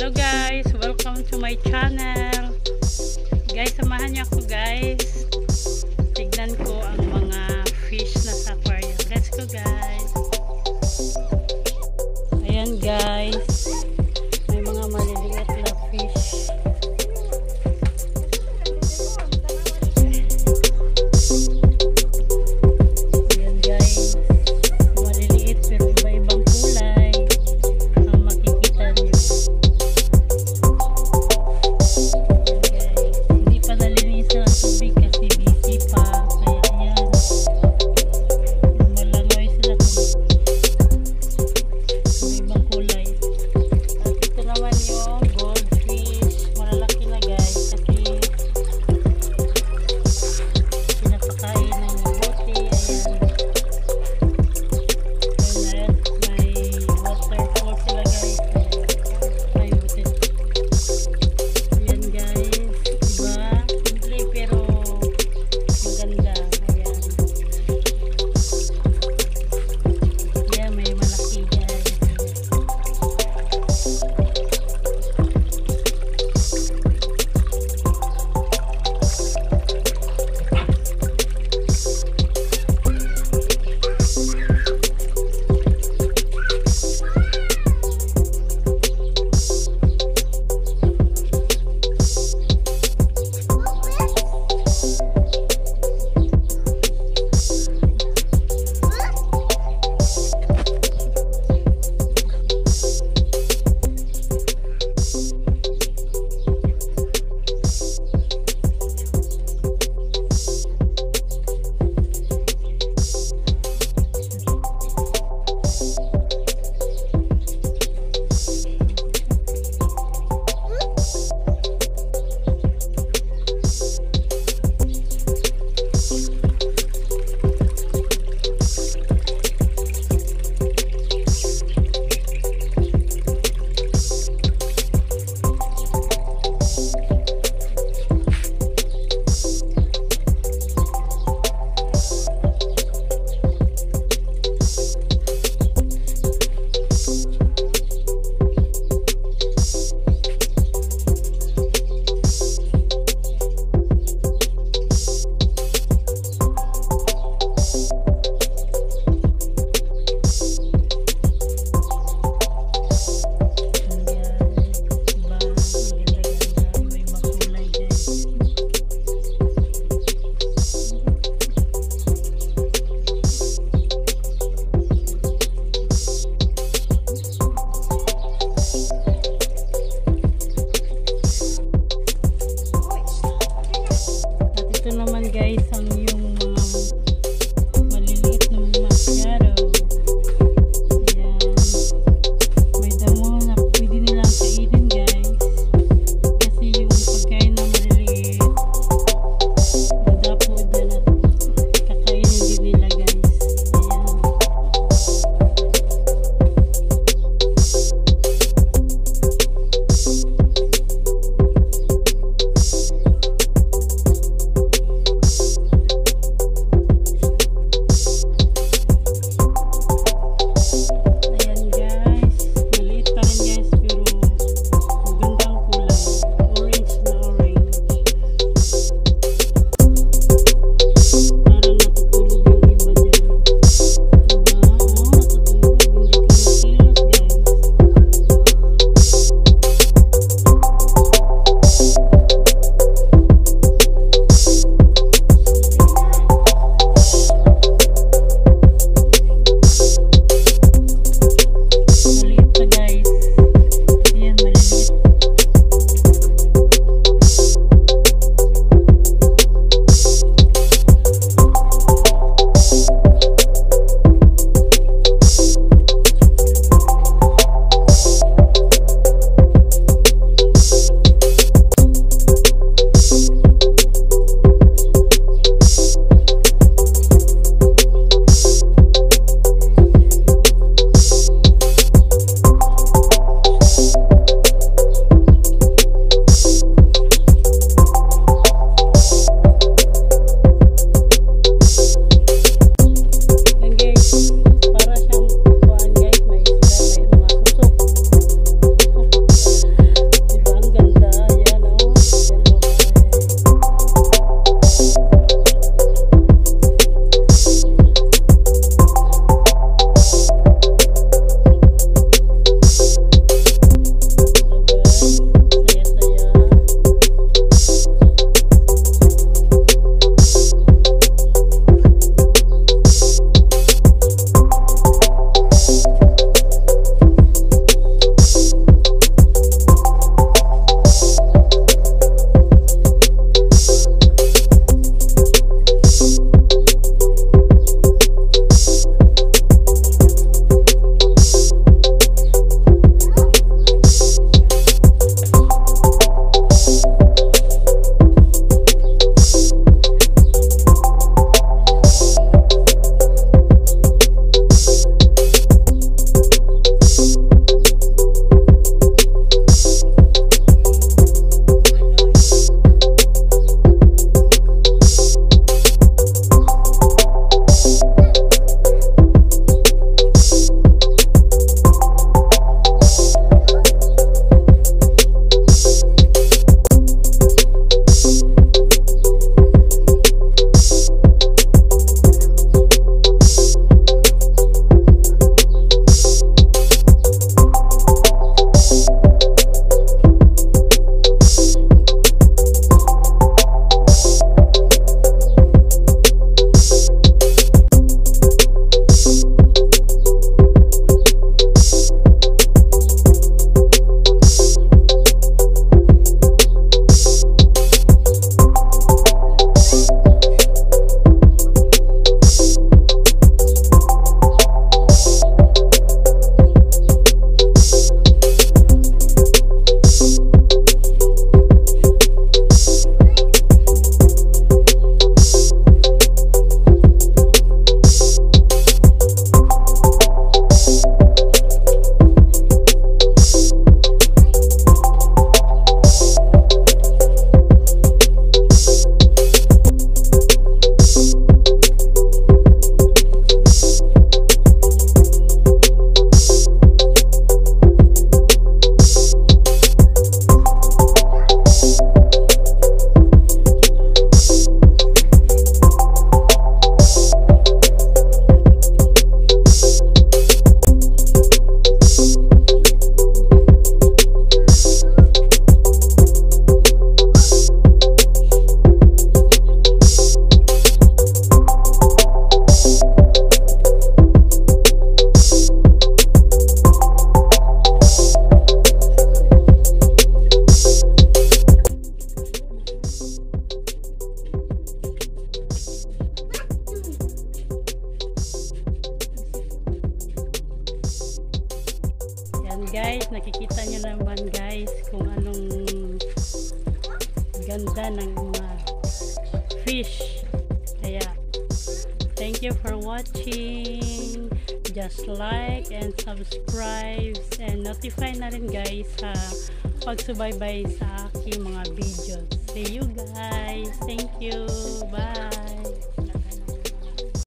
Hello guys, welcome to my channel. Guys, samahan niyo ako guys. Tignan ko ang mga fish na sa aquarium. Let's go guys. Ayan guys, may mga maliliit na fish. Ayan guys, maliliit pero iba-ibang kulay ang makikita niyo. Hindi pa nalinisan ang tubig kasi busy pa. Kaya ayan, malangoy sila kung ibang kulay. guys, nakikita nyo naman guys kung anong ganda ng mga fish. Kaya thank you for watching. Just like and subscribe and notify na rin guys sa pagsubaybay sa aking mga videos. See you guys. Thank you. Bye.